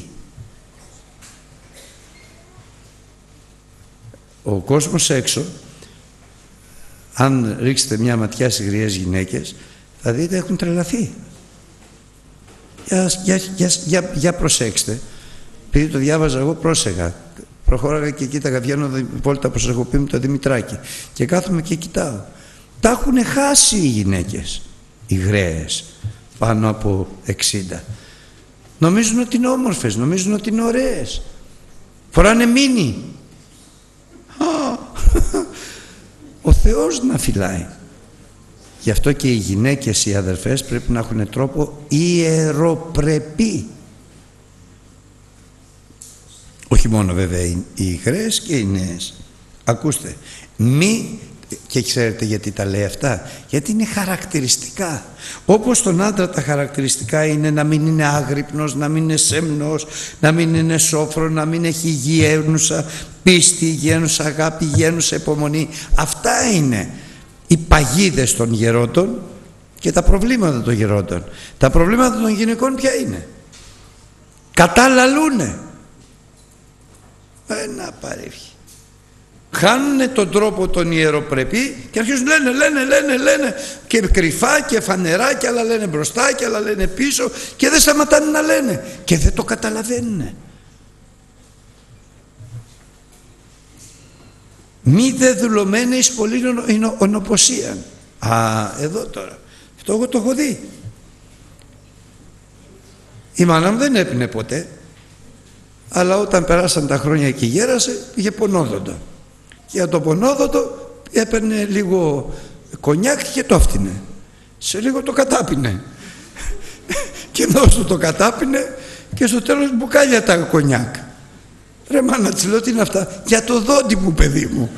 Ο κόσμος έξω, αν ρίξετε μια ματιά στις γριές γυναίκες, θα δείτε έχουν τρελαθεί. Για, για, για, για, για προσέξτε. Επειδή το διάβαζα εγώ, πρόσεχα. Προχώραγα και κοίταγα, βγαίνω βόλτα προσεχοποιή μου το Δημητράκη και κάθομαι και κοιτάω. Τα έχουν χάσει οι γυναίκες, οι γραίες, πάνω από εξήντα. Νομίζουν ότι είναι όμορφες, νομίζουν ότι είναι ωραίες. Φοράνε μίνι. Ο Θεός να φυλάει. Γι' αυτό και οι γυναίκες, οι αδερφές, πρέπει να έχουν τρόπο ιεροπρεπή. Όχι μόνο βέβαια οι γραίες και οι νέες. Ακούστε, μη, και ξέρετε γιατί τα λέει αυτά? Γιατί είναι χαρακτηριστικά. Όπως τον άντρα τα χαρακτηριστικά είναι να μην είναι άγρυπνος, να μην είναι σεμνός, να μην είναι σόφρο, να μην έχει γένουσα πίστη, γένουσα αγάπη, γένουσα υπομονή. Αυτά είναι οι παγίδες των γερόντων και τα προβλήματα των γερόντων. Τα προβλήματα των γυναικών ποια είναι? Κατάλαλούνε. Ένα παρεύχει. Χάνουνε τον τρόπο τον ιεροπρεπή και αρχίζουν λένε, λένε, λένε, λένε και κρυφά και φανερά και άλλα λένε μπροστά και άλλα λένε πίσω και δεν σταματάνε να λένε και δεν το καταλαβαίνουνε. Μη δε δουλωμένε εις πολλήν ονοποσίαν. Α, εδώ τώρα. Αυτό εγώ το έχω δει. Η μάνα μου δεν έπινε ποτέ, αλλά όταν περάσαν τα χρόνια και γέρασε πήγε πονόδοντο. Και για το πονόδοντο έπαιρνε λίγο κονιάκ και το έφτιανε. Σε λίγο το κατάπινε. Και δώσ' του το κατάπινε και στο τέλος μπουκάλια τα κονιάκ. Ρε μάνα, της λέω, τι είναι αυτά? Για το δόντι μου, παιδί μου.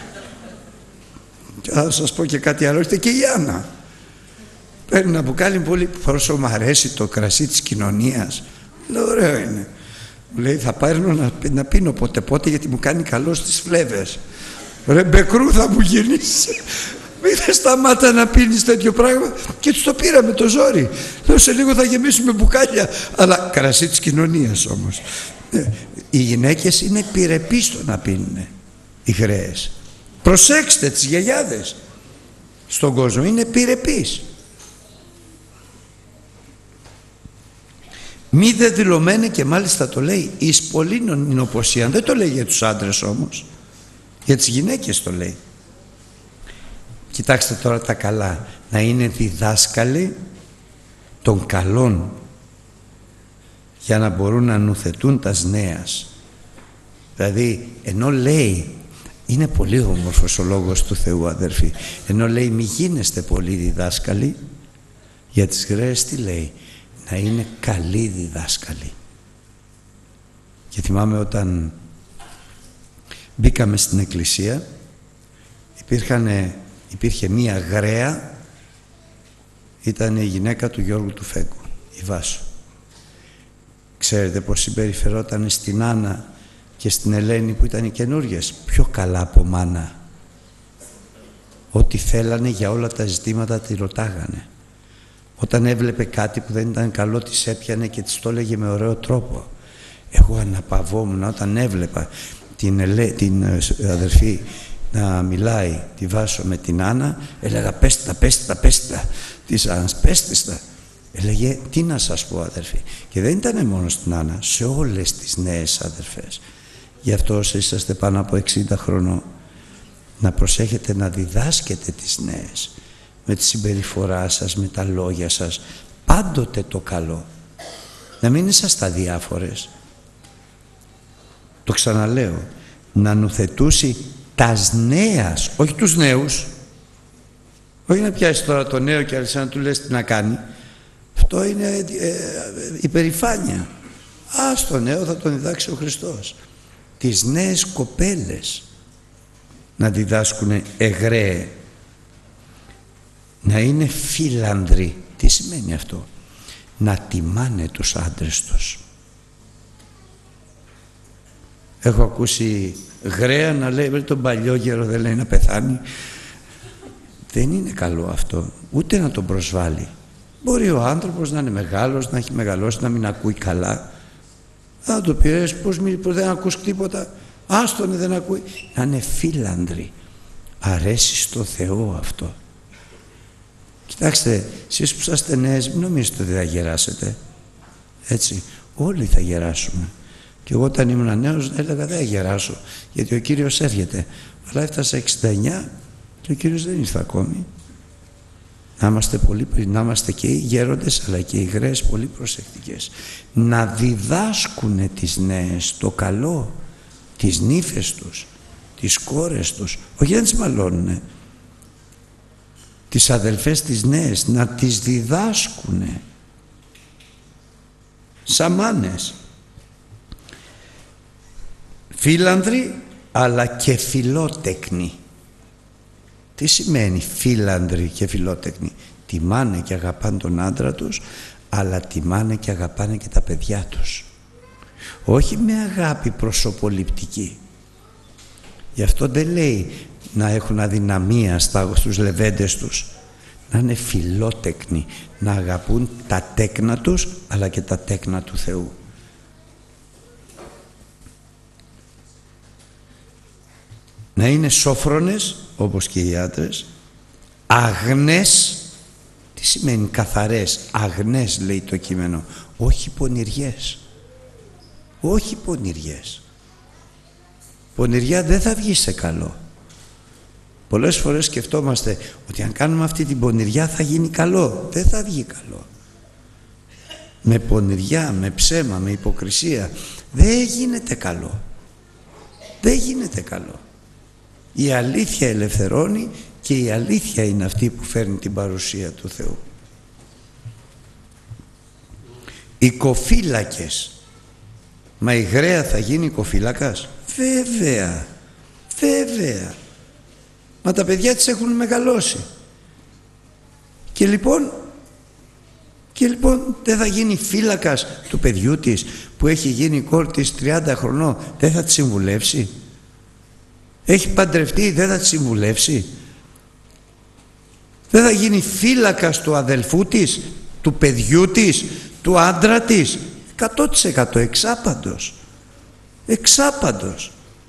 Και θα σας πω και κάτι άλλο, είστε και η Άννα. Παίρνει ένα μπουκάλι πολύ, πόσο μου αρέσει το κρασί της κοινωνίας. Λέω, ωραίο είναι. Μου λέει, θα πάρνω να, να πίνω πότε πότε γιατί μου κάνει καλό στις φλέβες. Ρε μπεκρού θα μου γίνεις. Μην δεν σταμάτα να πίνεις τέτοιο πράγμα. Και τους το πήραμε το ζόρι. Λέω, σε λίγο θα γεμίσουμε μπουκάλια. Αλλά κρασί της κοινωνίας όμως. Οι γυναίκες είναι πυρεπείς στο να πίνουνε οι γραίες. Προσέξτε τις γιαγιάδες στον κόσμο, είναι πυρεπείς. Μη δε δηλωμένε, και μάλιστα το λέει εις πολλήν ηνοποσίαν. Δεν το λέει για τους άντρες όμως, για τις γυναίκες το λέει. Κοιτάξτε τώρα τα καλά, να είναι διδάσκαλοι των καλών για να μπορούν να νουθετούν τας νέας. Δηλαδή ενώ λέει, είναι πολύ όμορφος ο λόγος του Θεού αδερφοί, ενώ λέει μη γίνεστε πολύ διδάσκαλοι, για τις γραίες τι λέει? Να είναι καλοί διδάσκαλοι. Και θυμάμαι όταν μπήκαμε στην εκκλησία, υπήρχανε, υπήρχε μία γραία, ήταν η γυναίκα του Γιώργου του Φέγκου, η Βάσο. Ξέρετε πως συμπεριφερόταν στην Άννα και στην Ελένη που ήταν οι καινούριες? Πιο καλά από μάνα. Ό,τι θέλανε για όλα τα ζητήματα τη ρωτάγανε. Όταν έβλεπε κάτι που δεν ήταν καλό της έπιανε και της το έλεγε με ωραίο τρόπο. Εγώ αναπαυόμουν όταν έβλεπα την, Ελέ, την αδερφή να μιλάει τη Βάσο με την Άννα, έλεγα πέστε τα, πέστε τα, πέστε τα της Άννας, πέστε τα. Έλεγε, τι να σας πω αδερφοί? Και δεν ήταν μόνο στην Άννα, σε όλες τις νέες αδερφές. Γι' αυτό όσοι είσαστε πάνω από εξήντα χρονών, να προσέχετε να διδάσκετε τις νέες με τη συμπεριφορά σας, με τα λόγια σας, πάντοτε το καλό. Να μην είσαστε αδιάφορες. Το ξαναλέω, να νουθετούσει τας νέας, όχι τους νέους. Όχι να πιάσει τώρα το νέο και άρχισε να του λες τι να κάνει. Αυτό είναι ε, ε, υπερηφάνεια. Α, στο νέο θα τον διδάξει ο Χριστός. Τις νέες κοπέλες να διδάσκουν εγραίε, να είναι φίλανδροι. Τι σημαίνει αυτό? Να τιμάνε τους άντρες τους. Έχω ακούσει γραία να λέει βρε τον παλιόγερο δεν λέει να πεθάνει. Δεν είναι καλό αυτό, ούτε να τον προσβάλλει. Μπορεί ο άνθρωπος να είναι μεγάλος, να έχει μεγαλώσει, να μην ακούει καλά. Θα το πει, πώς, πώς δεν ακούς τίποτα, άστονε δεν ακούει. Να είναι φίλανδροι. Αρέσει στο Θεό αυτό. Κοιτάξτε, εσείς που είσαστε νέες, μην νομίζετε ότι θα γεράσετε. Έτσι, όλοι θα γεράσουμε. Και εγώ όταν ήμουν νέος έλεγα δεν θα γεράσω, γιατί ο Κύριος έρχεται. Αλλά έφτασα εξήντα εννιά και ο Κύριος δεν ήρθε ακόμη. Να είμαστε πολύ, να είμαστε και οι γέροντες αλλά και οι γραίες πολύ προσεκτικές. Να διδάσκουνε τις νέες το καλό, τις νύφες τους, τις κόρες τους, όχι να τις μαλώνουνε. Τις αδελφές τις νέες να τις διδάσκουνε σαν μάνες. Φίλανδροι αλλά και φιλότεκνοι. Τι σημαίνει φίλανδροι και φιλότεκνοι? Τιμάνε και αγαπάνε τον άντρα τους, αλλά τιμάνε και αγαπάνε και τα παιδιά τους. Όχι με αγάπη προσωποληπτική. Γι' αυτό δεν λέει να έχουν αδυναμία στους λεβέντες τους. Να είναι φιλότεκνοι, να αγαπούν τα τέκνα τους, αλλά και τα τέκνα του Θεού. να είναι σόφρονες όπως και οι άντρες, αγνές. Τι σημαίνει καθαρές? Αγνές λέει το κείμενο, όχι πονηριές, όχι πονηριές. Πονηριά δεν θα βγει σε καλό. Πολλές φορές σκεφτόμαστε ότι αν κάνουμε αυτή την πονηριά θα γίνει καλό. Δεν θα βγει καλό. Με πονηριά, με ψέμα, με υποκρισία δεν γίνεται καλό. Δεν γίνεται καλό. Η αλήθεια ελευθερώνει και η αλήθεια είναι αυτή που φέρνει την παρουσία του Θεού. Οικοφύλακες. Μα η γραία θα γίνει οικοφύλακας? Βέβαια, βέβαια. Μα τα παιδιά της έχουν μεγαλώσει. Και λοιπόν, και λοιπόν δεν θα γίνει φύλακας του παιδιού της που έχει γίνει η κόρη της τριάντα χρονών? Δεν θα τη συμβουλεύσει? Έχει παντρευτεί, δεν θα τη συμβουλεύσει? Δεν θα γίνει φύλακας του αδελφού της, του παιδιού της, του άντρα της? εκατό τοις εκατό εξάπαντος. Εξάπαντος.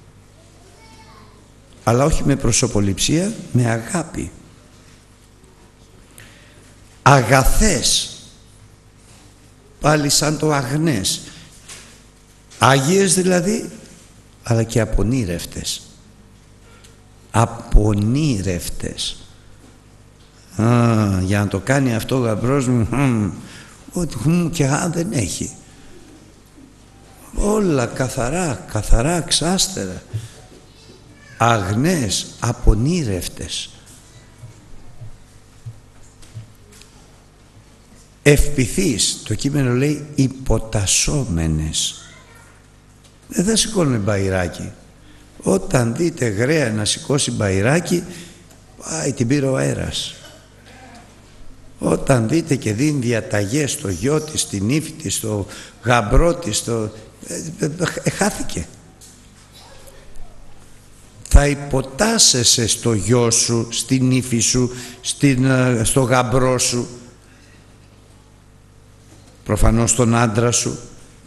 Αλλά όχι με προσωποληψία, με αγάπη. Αγαθές, πάλι σαν το αγνές. Άγιες δηλαδή, αλλά και απονήρευτες. Απονήρευτες. Α, για να το κάνει αυτό ο γαμπρός μου, ότι μου και α, δεν έχει. Όλα καθαρά, καθαρά, ξάστερα. Αγνές, απονήρευτες. Ευπηθείς, το κείμενο λέει υποτασσόμενες. Δεν θα σηκώνουν μπαϊράκι. Όταν δείτε γραία να σηκώσει μπαϊράκι, πάει, την πήρε ο αέρας. Όταν δείτε και δίνει διαταγές στο γιο της, στην ύφη της, στο γαμπρό της, στο... Ε, ε, ε, χάθηκε. Θα υποτάσσεσαι στο γιο σου, στην ύφη σου, στην, στο γαμπρό σου, προφανώς στον άντρα σου.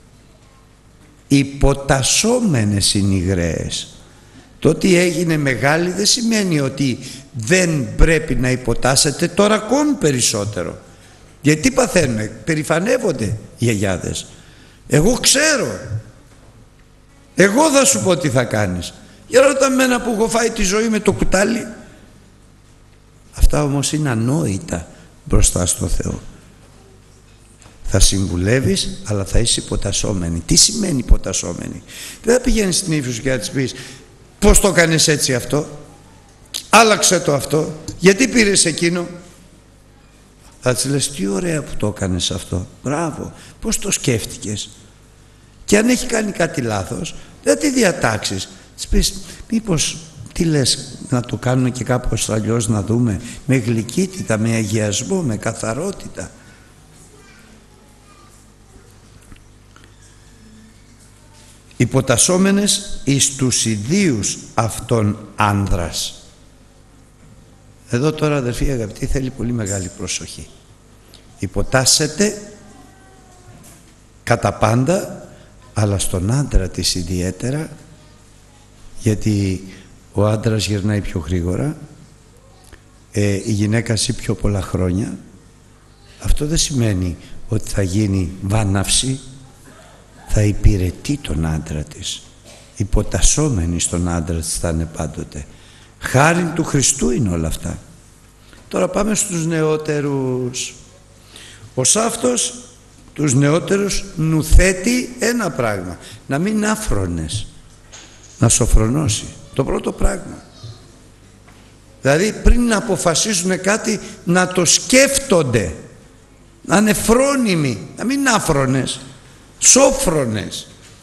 Υποτασσόμενες είναι οι γραίες. Το ότι έγινε μεγάλη δεν σημαίνει ότι δεν πρέπει να υποτάσσεται, τώρα ακόμη περισσότερο. Γιατί τι παθαίνουμε? Περηφανεύονται οι γιαγιάδες. Εγώ ξέρω. Εγώ θα σου πω τι θα κάνεις. Για ρώτα μένα που έχω φάει τη ζωή με το κουτάλι. Αυτά όμως είναι ανόητα μπροστά στο Θεό. Θα συμβουλεύεις, αλλά θα είσαι υποτασσόμενη. Τι σημαίνει υποτασσόμενη? Δεν θα πηγαίνεις στην ύφη σου και να της πεις πώς το έκανες έτσι αυτό, άλλαξε το αυτό, γιατί πήρες εκείνο? Θα της λες τι ωραία που το έκανες αυτό, μπράβο, πώς το σκέφτηκες? Και αν έχει κάνει κάτι λάθος, δεν τη διατάξεις. Της πεις μήπως, τι λες, να το κάνουμε και κάπως αλλιώς, να δούμε, με γλυκύτητα, με αγιασμό, με καθαρότητα. Υποτασσόμενες εις τους ιδίους αυτών άνδρας. Εδώ τώρα, αδερφοί αγαπητοί, θέλει πολύ μεγάλη προσοχή. Υποτάσσεται κατά πάντα, αλλά στον άντρα της ιδιαίτερα, γιατί ο άντρας γυρνάει πιο γρήγορα, ε, η γυναίκα ζει πιο πολλά χρόνια. Αυτό δεν σημαίνει ότι θα γίνει βάναυση. Θα υπηρετεί τον άντρα της, υποτασσόμενη στον άντρα της θα είναι πάντοτε. Χάριν του Χριστού είναι όλα αυτά. Τώρα πάμε στους νεότερους. Ο Σάφτος τους νεότερους νουθέτει ένα πράγμα, να μην είναι άφρονες, να σοφρονώσει. Το πρώτο πράγμα. Δηλαδή πριν να αποφασίσουν κάτι να το σκέφτονται, να είναι φρόνιμοι, να μην είναι άφρονες, σόφρονες.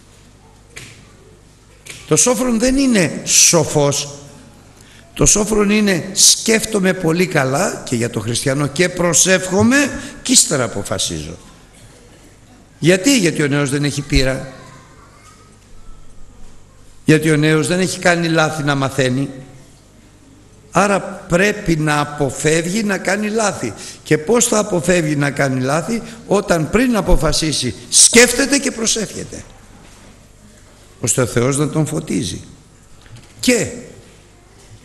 Το σόφρον δεν είναι σοφός. Το σόφρον είναι σκέφτομαι πολύ καλά και για το χριστιανό και προσεύχομαι και ύστερα αποφασίζω. Γιατί? Γιατί ο νέος δεν έχει πείρα. Γιατί ο νέος δεν έχει κάνει λάθη να μαθαίνει. Άρα πρέπει να αποφεύγει να κάνει λάθη. Και πώς θα αποφεύγει να κάνει λάθη? Όταν πριν αποφασίσει σκέφτεται και προσεύχεται, ώστε ο Θεός να τον φωτίζει. Και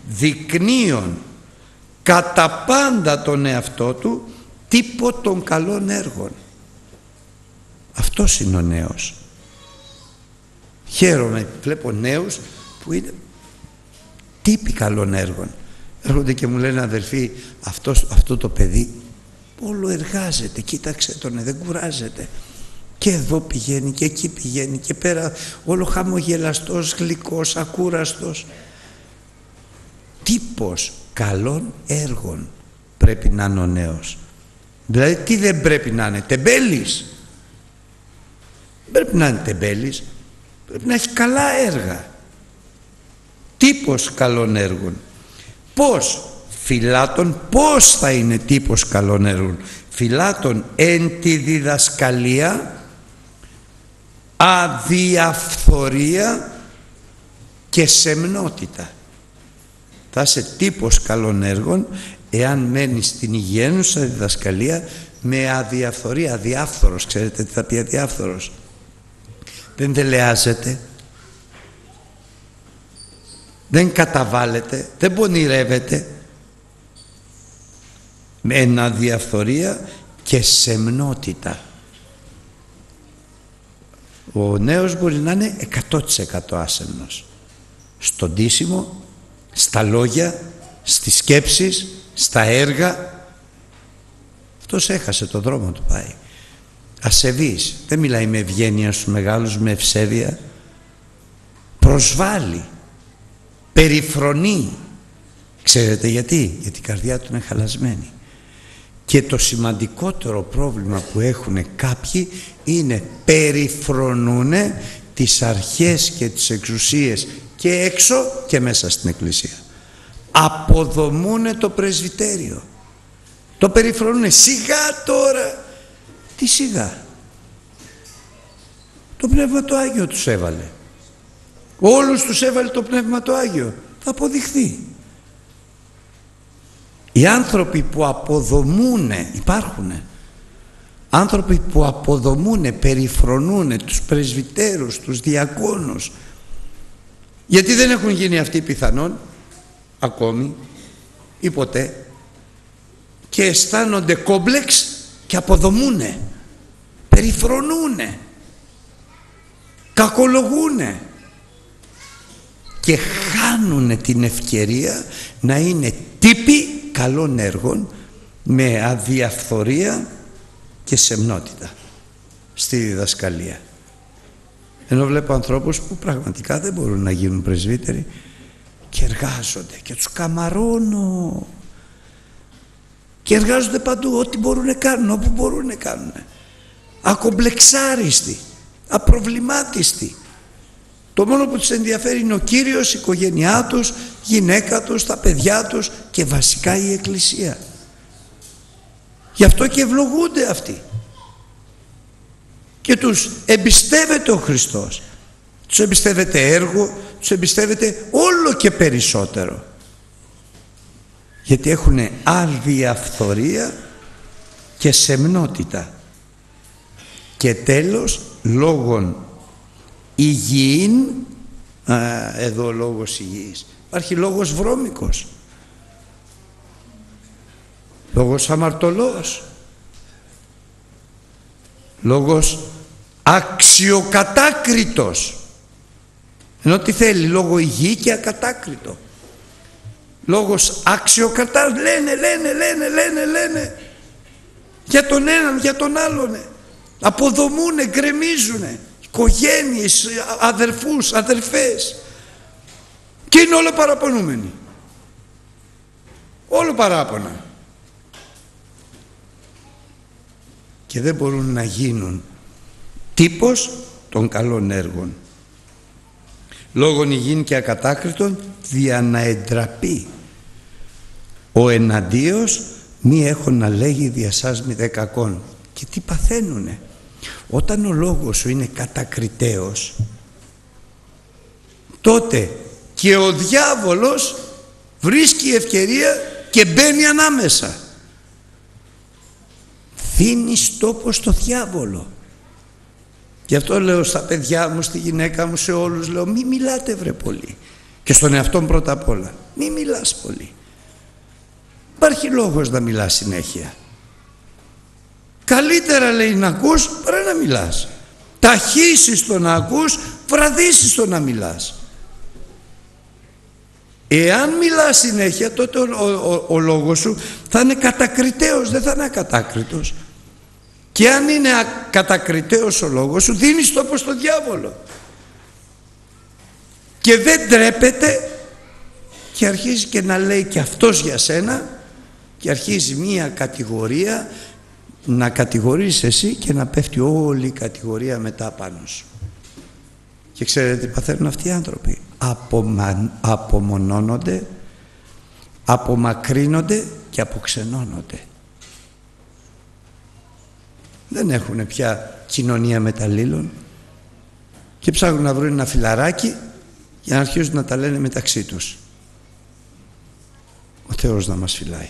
δεικνύων κατά πάντα τον εαυτό του τύπο των καλών έργων. Αυτός είναι ο νέος. Χαίρομαι, βλέπω νέους που είναι τύποι καλών έργων. Έρχονται και μου λένε, αδελφοί, αυτός, αυτό το παιδί όλο εργάζεται, κοίταξε τον, δεν κουράζεται. Και εδώ πηγαίνει και εκεί πηγαίνει και πέρα, όλο χαμογελαστός, γλυκός, ακούραστος. Τύπος καλών έργων πρέπει να είναι ο νέος. Δηλαδή τι δεν πρέπει να είναι, τεμπέλης. Πρέπει να είναι τεμπέλης, πρέπει να έχει καλά έργα. Τύπος καλών έργων. Πώς? Φυλάτων. Πώς θα είναι τύπος καλών έργων? Φυλάτων εν τη διδασκαλία, αδιαφθορία και σεμνότητα. Θα είσαι τύπος καλών έργων εάν μένεις στην υγιένουσα διδασκαλία με αδιαφθορία. Αδιάφθορος, ξέρετε τι θα πει αδιάφθορος? Δεν τελεάζεται, δεν καταβάλλεται, δεν πονηρεύεται, με αδιαφθορία και σεμνότητα. Ο νέος μπορεί να είναι εκατό τοις εκατό άσεμνος στο ντύσιμο, στα λόγια, στις σκέψεις, στα έργα. Αυτός έχασε το δρόμο του, πάει. Ασεβής, δεν μιλάει με ευγένεια στους μεγάλους, με ευσέβεια. Προσβάλλει, περιφρονεί. Ξέρετε γιατί? Γιατί η καρδιά του είναι χαλασμένη. Και το σημαντικότερο πρόβλημα που έχουν κάποιοι είναι περιφρονούνε τις αρχές και τις εξουσίες και έξω και μέσα στην εκκλησία. Αποδομούνε το πρεσβυτέριο, το περιφρονούνε. Σιγά τώρα. Τι σιγά? Το Πνεύμα το Άγιο τους έβαλε. Όλους τους έβαλε το Πνεύμα το Άγιο. Θα αποδειχθεί. Οι άνθρωποι που αποδομούνε, υπάρχουνε, άνθρωποι που αποδομούνε, περιφρονούνε τους πρεσβυτέρους, τους διακόνους. Γιατί δεν έχουν γίνει αυτοί πιθανόν ακόμη ή ποτέ, και αισθάνονται κόμπλεξ και αποδομούνε, περιφρονούνε, κακολογούνε και χάνουνε την ευκαιρία να είναι τύποι καλών έργων με αδιαφθορία και σεμνότητα στη διδασκαλία. Ενώ βλέπω ανθρώπους που πραγματικά δεν μπορούν να γίνουν πρεσβύτεροι και εργάζονται και τους καμαρώνω και εργάζονται παντού, ό,τι μπορούν να κάνουν, όπου μπορούν να κάνουν, ακομπλεξάριστοι, απροβλημάτιστοι. Το μόνο που τους ενδιαφέρει είναι ο Κύριος, η οικογένειά τους, η γυναίκα τους, τα παιδιά τους και βασικά η Εκκλησία. Γι' αυτό και ευλογούνται αυτοί. Και τους εμπιστεύεται ο Χριστός. Τους εμπιστεύεται έργο, τους εμπιστεύεται όλο και περισσότερο. Γιατί έχουν αδιαφθορία και σεμνότητα. Και τέλος, λόγων υγιήν, α, εδώ ο λόγος υγιής, υπάρχει λόγος βρώμικος, λόγος αμαρτωλός, λόγος αξιοκατάκριτος. Ενώ τι θέλει? Λόγο υγιή και ακατάκριτο. Λόγος αξιοκατάκριτος, λένε, λένε, λένε, λένε, λένε για τον έναν, για τον άλλον, αποδομούνε, γκρεμίζουνε οικογένειες, αδερφούς, αδερφές, και είναι όλο παραπονούμενοι, όλο παράπονα, και δεν μπορούν να γίνουν τύπος των καλών έργων. Λόγων υγιήν και ακατάκριτων, δια να εντραπεί ο εναντίος μη έχω να λέγει δια σας μη δε κακόν. Και τι παθαίνουνε? Όταν ο λόγος σου είναι κατακριτέος, τότε και ο διάβολος βρίσκει ευκαιρία και μπαίνει ανάμεσα. Δίνεις τόπο στο διάβολο. Γι' αυτό λέω στα παιδιά μου, στη γυναίκα μου, σε όλους, λέω μη μιλάτε βρε πολύ. Και στον εαυτόν πρώτα απ' όλα. Μη μιλάς πολύ. Υπάρχει λόγος να μιλάς συνέχεια. Καλύτερα, λέει, να ακούς παρά να μιλάς. Ταχύσεις το να ακούς, βραδύσεις το να μιλάς. Εάν μιλάς συνέχεια, τότε ο, ο, ο, ο λόγος σου θα είναι κατακριτέος, δεν θα είναι ακατάκριτος. Και αν είναι κατακριτέος ο λόγος σου, δίνεις τόπο στο διάβολο. Και δεν τρέπεται και αρχίζει και να λέει και αυτός για σένα και αρχίζει μία κατηγορία να κατηγορείς εσύ και να πέφτει όλη η κατηγορία μετά πάνω σου. Και ξέρετε τι παθαίνουν αυτοί οι άνθρωποι? Απομα... απομονώνονται, απομακρύνονται και αποξενώνονται. Δεν έχουν πια κοινωνία μεταλλήλων και ψάχνουν να βρουν ένα φιλαράκι για να αρχίσουν να τα λένε μεταξύ τους. Ο Θεός να μας φυλάει.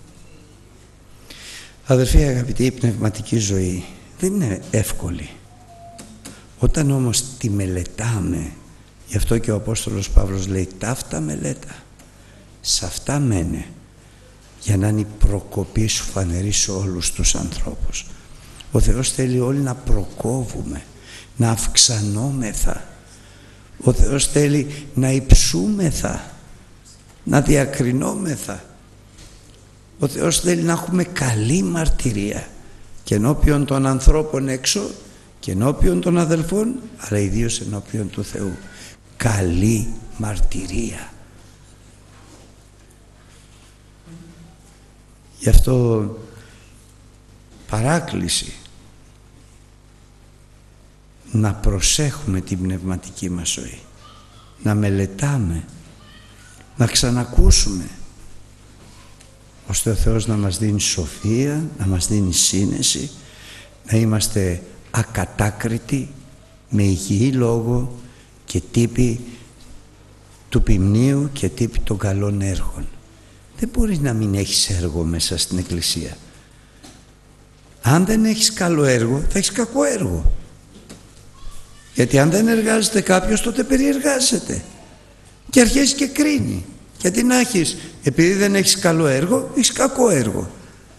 Αδερφοί αγαπητοί, η πνευματική ζωή δεν είναι εύκολη. Όταν όμως τη μελετάμε, γι' αυτό και ο Απόστολος Παύλος λέει ταύτα μελέτα, σε αυτά μένε, για να είναι η προκοπή σου φανερή σε όλους τους ανθρώπους. Ο Θεός θέλει όλοι να προκόβουμε, να αυξανόμεθα. Ο Θεός θέλει να υψούμεθα, να διακρινόμεθα. Ο Θεός θέλει να έχουμε καλή μαρτυρία και ενώπιον των ανθρώπων έξω και ενώπιον των αδελφών, αλλά ιδίως ενώπιον του Θεού. Καλή μαρτυρία. Γι' αυτό παράκληση να προσέχουμε την πνευματική μας ζωή, να μελετάμε, να ξανακούσουμε, ώστε ο Θεός να μας δίνει σοφία, να μας δίνει σύνεση, να είμαστε ακατάκριτοι, με υγιή λόγο και τύπη του ποιμνίου και τύπη των καλών έργων. Δεν μπορείς να μην έχεις έργο μέσα στην Εκκλησία. Αν δεν έχεις καλό έργο, θα έχεις κακό έργο. Γιατί αν δεν εργάζεται κάποιος, τότε περιεργάζεται και αρχίζει και κρίνει. Γιατί να έχεις, επειδή δεν έχεις καλό έργο, έχεις κακό έργο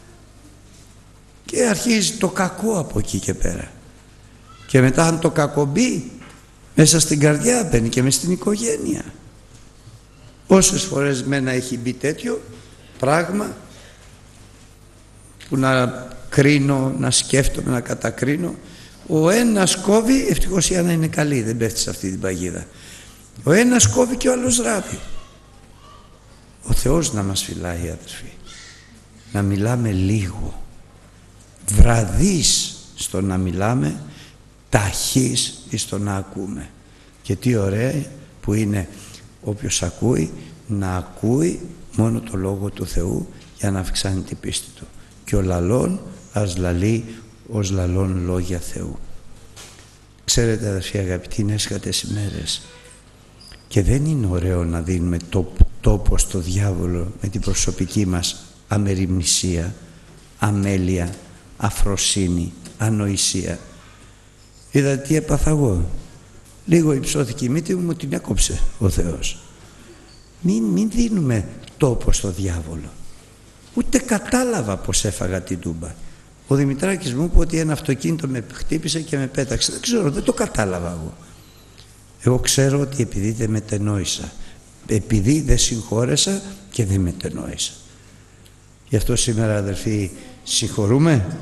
και αρχίζει το κακό από εκεί και πέρα. Και μετά αν το κακό μπει μέσα στην καρδιά, μπαίνει και μες στην οικογένεια. Όσες φορές μένα έχει μπει τέτοιο πράγμα που να κρίνω, να σκέφτομαι, να κατακρίνω, ο ένας κόβει, ευτυχώς η Άννα είναι καλή, δεν πέφτει σε αυτή την παγίδα. Ο ένας κόβει και ο άλλος ράβει. Ο Θεός να μας φυλάει, αδερφοί, να μιλάμε λίγο, βραδείς στο να μιλάμε, ταχύς στο να ακούμε. Και τι ωραία που είναι όποιος ακούει, να ακούει μόνο το Λόγο του Θεού για να αυξάνει την πίστη του. Και ο λαλών ας λαλεί ως λαλών λόγια Θεού. Ξέρετε, αδερφοί αγαπητοί, είναι έσχατες ημέρες και δεν είναι ωραίο να δίνουμε το τόπο στο διάβολο με την προσωπική μας αμεριμνησία, αμέλεια, αφροσύνη, ανοησία. Είδατε τι έπαθα εγώ? Λίγο υψώθηκε η μύτη μου, μου την έκοψε ο Θεός. Μην, μην δίνουμε τόπο στο διάβολο. Ούτε κατάλαβα πως έφαγα την τούμπα. Ο Δημητράκης μου είπε ότι ένα αυτοκίνητο με χτύπησε και με πέταξε. Δεν ξέρω, δεν το κατάλαβα εγώ. Εγώ ξέρω ότι επειδή δεν μετενόησα, επειδή δεν συγχώρεσα και δεν μετενόησα. Γι' αυτό σήμερα, αδερφοί, συγχωρούμε Αμήν.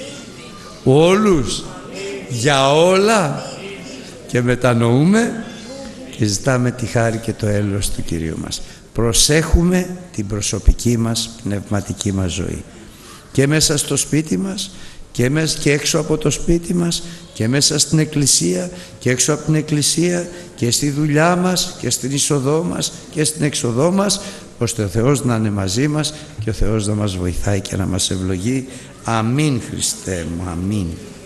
Όλους Αμήν. Για όλα Αμήν. Και μετανοούμε και ζητάμε τη χάρη και το έλεος του Κυρίου μας. Προσέχουμε την προσωπική μας πνευματική μας ζωή και μέσα στο σπίτι μας και, μέσα και έξω από το σπίτι μας και μέσα στην εκκλησία και έξω από την εκκλησία και στη δουλειά μας και στην είσοδό μας και στην έξοδό μας, ώστε ο Θεός να είναι μαζί μας και ο Θεός να μας βοηθάει και να μας ευλογεί. Αμήν, Χριστέ μου, αμήν.